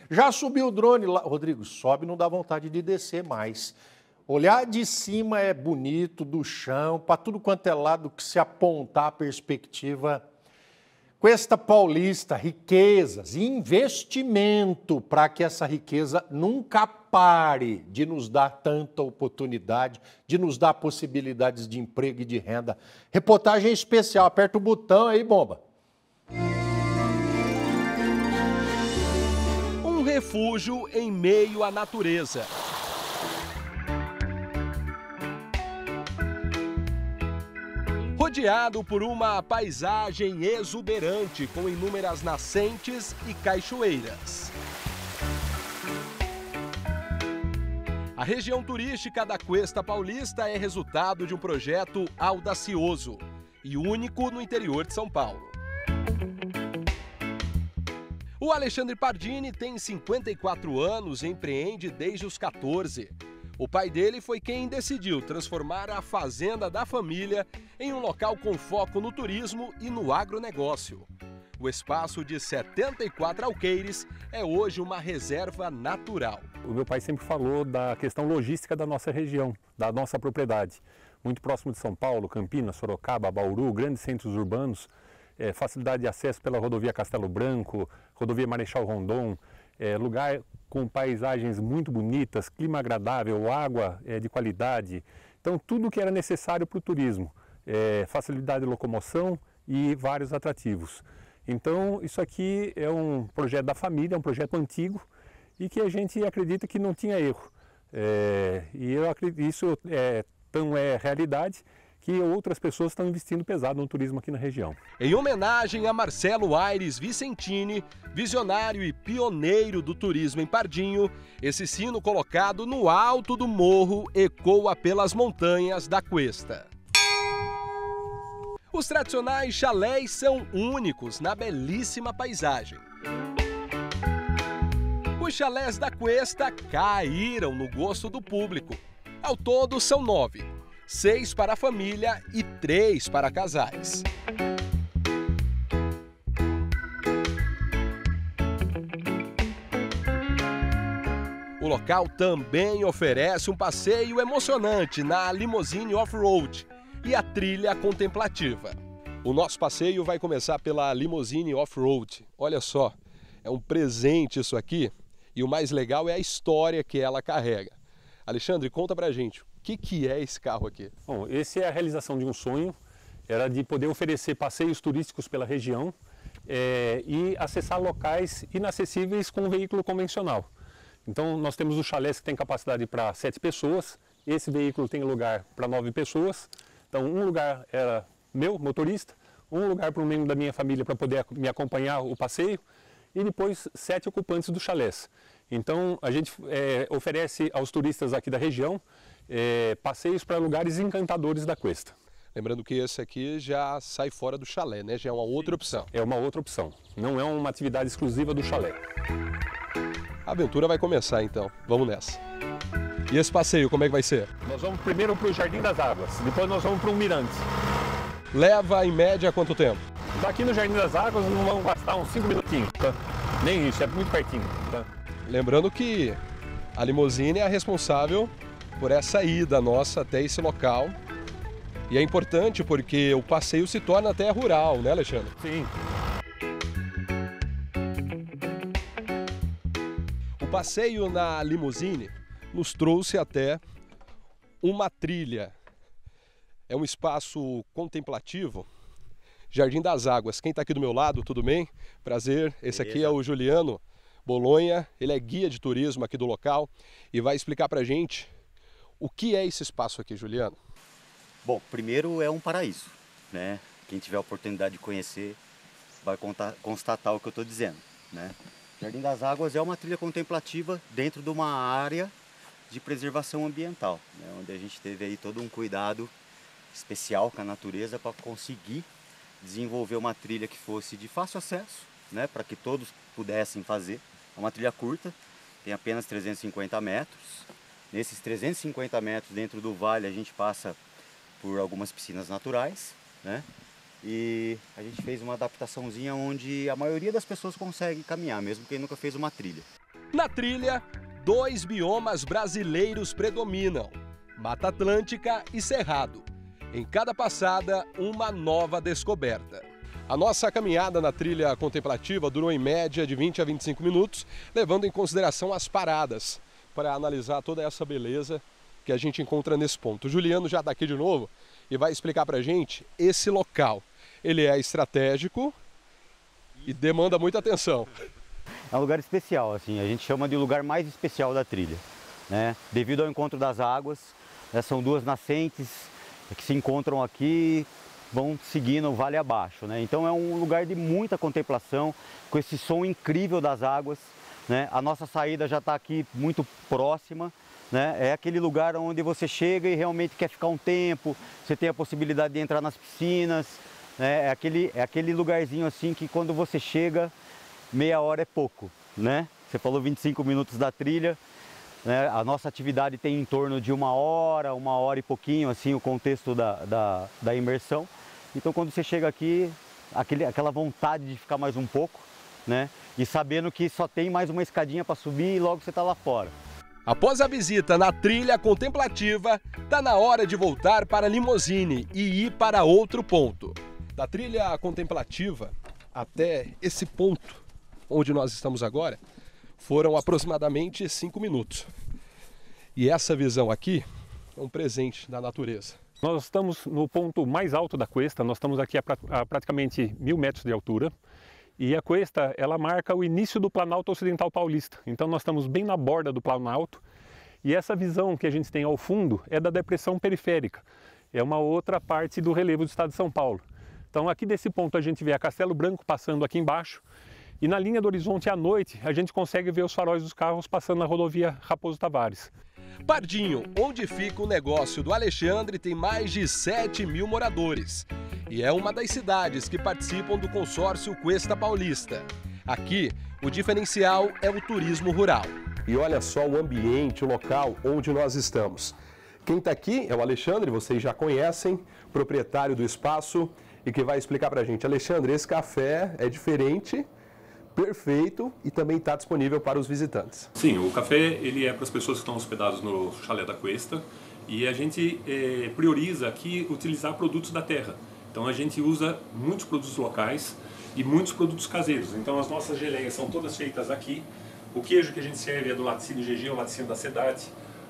Já subiu o drone lá. Rodrigo, sobe, não dá vontade de descer mais. Olhar de cima é bonito, do chão, para tudo quanto é lado que se apontar a perspectiva. Cuesta Paulista, riquezas e investimento para que essa riqueza nunca pare de nos dar tanta oportunidade, de nos dar possibilidades de emprego e de renda. Reportagem especial, aperta o botão aí, bomba. Um refúgio em meio à natureza. Rodeado por uma paisagem exuberante com inúmeras nascentes e cachoeiras. A região turística da Cuesta Paulista é resultado de um projeto audacioso e único no interior de São Paulo. O Alexandre Pardini tem 54 anos e empreende desde os 14. O pai dele foi quem decidiu transformar a fazenda da família em um local com foco no turismo e no agronegócio. O espaço de 74 alqueires é hoje uma reserva natural. O meu pai sempre falou da questão logística da nossa região, da nossa propriedade. Muito próximo de São Paulo, Campinas, Sorocaba, Bauru, grandes centros urbanos, facilidade de acesso pela rodovia Castelo Branco, rodovia Marechal Rondon, lugar com paisagens muito bonitas, clima agradável, água de qualidade. Então, tudo que era necessário para o turismo, facilidade de locomoção e vários atrativos. Então, isso aqui é um projeto da família, é um projeto antigo e que a gente acredita que não tinha erro. E eu acredito que isso tão é realidade que outras pessoas estão investindo pesado no turismo aqui na região. Em homenagem a Marcelo Aires Vicentini, visionário e pioneiro do turismo em Pardinho, esse sino colocado no alto do morro ecoa pelas montanhas da Cuesta. Os tradicionais chalés são únicos na belíssima paisagem. Os chalés da Cuesta caíram no gosto do público. Ao todo são 9. 6 para a família e 3 para casais. O local também oferece um passeio emocionante na Limousine Off-Road e a trilha contemplativa. O nosso passeio vai começar pela Limousine Off-Road. Olha só, é um presente isso aqui e o mais legal é a história que ela carrega. Alexandre, conta pra gente. O que é esse carro aqui? Bom, esse é a realização de um sonho, era de poder oferecer passeios turísticos pela região e acessar locais inacessíveis com um veículo convencional. Então nós temos o chalés que tem capacidade para 7 pessoas, esse veículo tem lugar para 9 pessoas, então um lugar era meu, motorista, um lugar para um membro da minha família para poder me acompanhar o passeio e depois 7 ocupantes do chalés. Então a gente oferece aos turistas aqui da região passeios para lugares encantadores da Cuesta. Lembrando que esse aqui já sai fora do chalé, né? Já é uma outra opção. É uma outra opção, não é uma atividade exclusiva do chalé. A aventura vai começar então, vamos nessa. E esse passeio, como é que vai ser? Nós vamos primeiro para o Jardim das Águas, depois nós vamos para um mirante. Leva em média quanto tempo? Daqui no Jardim das Águas não vamos gastar uns 5 minutinhos, tá? Nem isso, é muito pertinho, tá? Lembrando que a Limousine é a responsável por essa ida nossa até esse local. E é importante porque o passeio se torna até rural, né, Alexandre? Sim. O passeio na Limousine nos trouxe até uma trilha. É um espaço contemplativo. Jardim das Águas. Quem está aqui do meu lado, tudo bem? Prazer. Esse aqui é o Juliano Bolonha. Ele é guia de turismo aqui do local e vai explicar pra gente o que é esse espaço aqui, Juliano. Bom, primeiro é um paraíso, né? Quem tiver a oportunidade de conhecer vai constatar o que eu estou dizendo, né? Jardim das Águas é uma trilha contemplativa dentro de uma área de preservação ambiental, né? Onde a gente teve aí todo um cuidado especial com a natureza para conseguir desenvolver uma trilha que fosse de fácil acesso, né? Para que todos pudessem fazer. É uma trilha curta, tem apenas 350 metros. Nesses 350 metros dentro do vale a gente passa por algumas piscinas naturais, né? E a gente fez uma adaptaçãozinha onde a maioria das pessoas consegue caminhar, mesmo quem nunca fez uma trilha. Na trilha, 2 biomas brasileiros predominam: Mata Atlântica e Cerrado. Em cada passada, uma nova descoberta. A nossa caminhada na trilha contemplativa durou em média de 20 a 25 minutos, levando em consideração as paradas, para analisar toda essa beleza que a gente encontra nesse ponto. O Juliano já está aqui de novo e vai explicar para a gente esse local. Ele é estratégico e demanda muita atenção. É um lugar especial, assim, a gente chama de lugar mais especial da trilha, né? Devido ao encontro das águas, né? São 2 nascentes que se encontram aqui, vão seguindo o vale abaixo, né? Então é um lugar de muita contemplação, com esse som incrível das águas, né? A nossa saída já está aqui muito próxima, né? É aquele lugar onde você chega e realmente quer ficar um tempo, você tem a possibilidade de entrar nas piscinas, né? É aquele lugarzinho assim que quando você chega, meia hora é pouco, né? Você falou 25 minutos da trilha, né? A nossa atividade tem em torno de 1 hora, 1 hora e pouquinho, assim, o contexto da imersão. Então, quando você chega aqui, aquela vontade de ficar mais um pouco, né? E sabendo que só tem mais uma escadinha para subir e logo você está lá fora. Após a visita na trilha contemplativa, está na hora de voltar para Limosine e ir para outro ponto. Da trilha contemplativa até esse ponto onde nós estamos agora, foram aproximadamente 5 minutos. E essa visão aqui é um presente da natureza. Nós estamos no ponto mais alto da cuesta, nós estamos aqui a praticamente 1000 metros de altura. E a cuesta, ela marca o início do Planalto Ocidental Paulista. Então nós estamos bem na borda do Planalto. E essa visão que a gente tem ao fundo é da depressão periférica. É uma outra parte do relevo do estado de São Paulo. Então aqui desse ponto a gente vê a Castelo Branco passando aqui embaixo. E na linha do horizonte à noite, a gente consegue ver os faróis dos carros passando na rodovia Raposo Tavares. Pardinho, onde fica o negócio do Alexandre, tem mais de 7.000 moradores. E é uma das cidades que participam do consórcio Cuesta Paulista. Aqui, o diferencial é o turismo rural. E olha só o ambiente, o local onde nós estamos. Quem está aqui é o Alexandre, vocês já conhecem, proprietário do espaço, e que vai explicar para a gente. Alexandre, esse café é diferente, perfeito e também está disponível para os visitantes. Sim, o café ele é para as pessoas que estão hospedadas no Chalé da Cuesta e a gente prioriza aqui utilizar produtos da terra. Então a gente usa muitos produtos locais e muitos produtos caseiros. Então as nossas geleias são todas feitas aqui. O queijo que a gente serve é do laticínio GG, o laticínio da Sedati.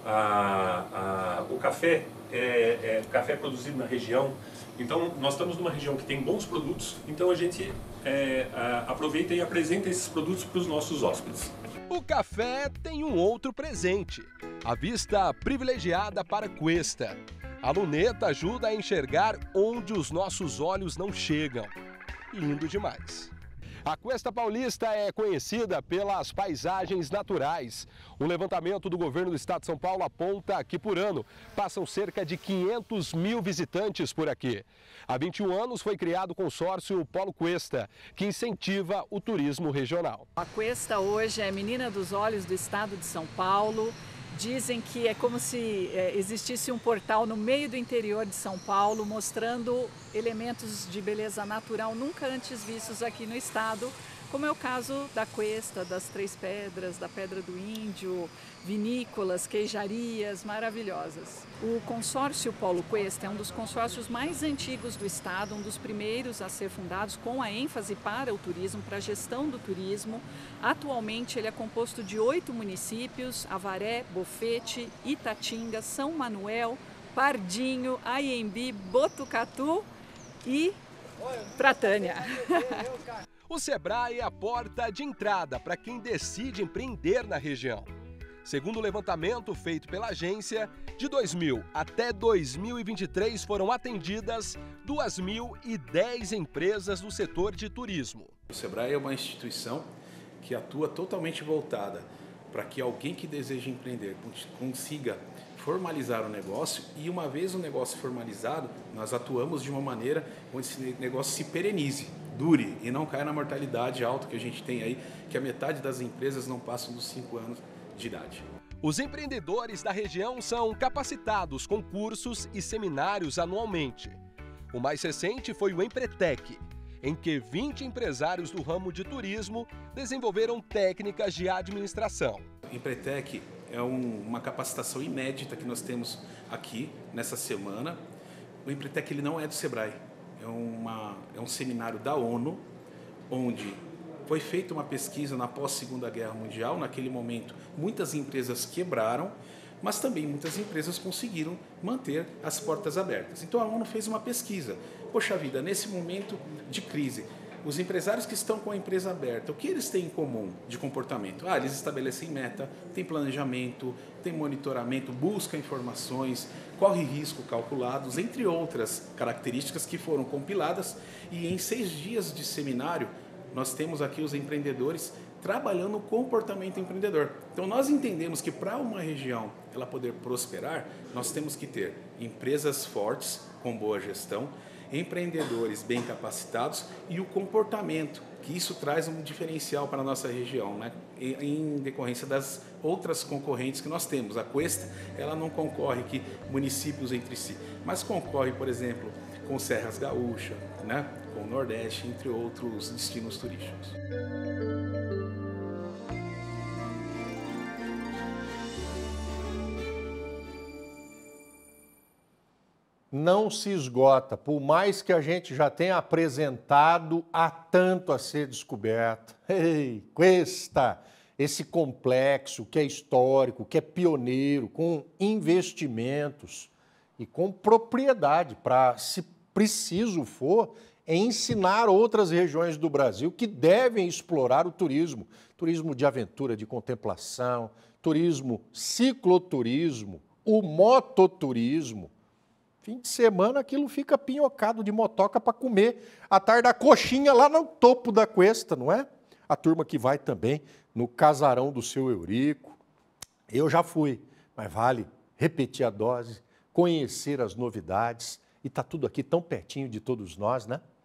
O café é café produzido na região. Então nós estamos numa região que tem bons produtos, então a gente aproveita e apresenta esses produtos para os nossos hóspedes. O café tem um outro presente, a vista privilegiada para Cuesta. A luneta ajuda a enxergar onde os nossos olhos não chegam. Lindo demais. A Cuesta Paulista é conhecida pelas paisagens naturais. Um levantamento do governo do estado de São Paulo aponta que por ano passam cerca de 500 mil visitantes por aqui. Há 21 anos foi criado o consórcio Polo Cuesta, que incentiva o turismo regional. A Cuesta hoje é menina dos olhos do estado de São Paulo. Dizem que é como se existisse um portal no meio do interior de São Paulo, mostrando elementos de beleza natural nunca antes vistos aqui no estado, como é o caso da Cuesta, das Três Pedras, da Pedra do Índio, vinícolas, queijarias maravilhosas. O consórcio Polo Cuesta é um dos consórcios mais antigos do estado, um dos primeiros a ser fundados com a ênfase para o turismo, para a gestão do turismo. Atualmente ele é composto de 8 municípios: Avaré, Bofete, Itatinga, São Manuel, Pardinho, Aiembi, Botucatu e Pratânia. O Sebrae é a porta de entrada para quem decide empreender na região. Segundo o levantamento feito pela agência, de 2000 até 2023 foram atendidas 2.010 empresas do setor de turismo. O Sebrae é uma instituição que atua totalmente voltada para que alguém que deseja empreender consiga formalizar o negócio, e uma vez o negócio formalizado, nós atuamos de uma maneira onde esse negócio se perenize, dure e não caia na mortalidade alta que a gente tem aí, que a metade das empresas não passam dos 5 anos de idade. Os empreendedores da região são capacitados com cursos e seminários anualmente. O mais recente foi o Empretec. em que 20 empresários do ramo de turismo desenvolveram técnicas de administração. Empretec é uma capacitação inédita que nós temos aqui nessa semana. O Empretec ele não é do Sebrae, é um seminário da ONU, onde foi feita uma pesquisa na pós-Segunda Guerra Mundial. Naquele momento, muitas empresas quebraram, mas também muitas empresas conseguiram manter as portas abertas. Então a ONU fez uma pesquisa. Poxa vida, nesse momento de crise, os empresários que estão com a empresa aberta, o que eles têm em comum de comportamento? Eles estabelecem meta, têm planejamento, têm monitoramento, buscam informações, corre risco calculados, entre outras características que foram compiladas. E em 6 dias de seminário, nós temos aqui os empreendedores trabalhando o comportamento empreendedor. Então nós entendemos que para uma região ela poder prosperar, nós temos que ter empresas fortes com boa gestão, empreendedores bem capacitados e o comportamento, que isso traz um diferencial para a nossa região, né? Em decorrência das outras concorrentes que nós temos. A Cuesta, ela não concorre aqui municípios entre si, mas concorre, por exemplo, com Serras Gaúcha, né? Com o Nordeste, entre outros destinos turísticos. Não se esgota, por mais que a gente já tenha apresentado, há tanto a ser descoberto. Ei, Cuesta, esse complexo que é histórico, que é pioneiro, com investimentos e com propriedade para, se preciso for, ensinar outras regiões do Brasil que devem explorar o turismo. Turismo de aventura, de contemplação, turismo cicloturismo, o mototurismo. Fim de semana aquilo fica pinhocado de motoca para comer à tarde da coxinha lá no topo da Cuesta, não é? A turma que vai também no casarão do seu Eurico. Eu já fui, mas vale repetir a dose, conhecer as novidades e está tudo aqui tão pertinho de todos nós, né?